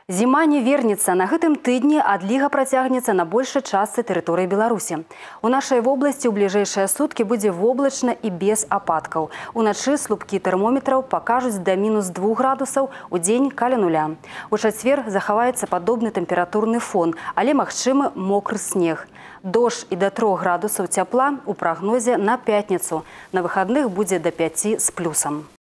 Зіма не вернецца. На гэтым тыдні адліга працягнецца на большай частцы тэрыторыі Беларусі. У нашай вобласці ў бліжэйшыя суткі будзе воблачна і без ападкаў. Уначы слупкі тэрмометраў пакажуць да -2 градусаў, у дзень каля нуля. У чацвер захаваецца падобны тэмпературны фон, але магчымы мокры снег. Дождж і да 3 градусаў цяпла у прагнозе на пятніцу. На выхадных будзе да 5 з плюсам.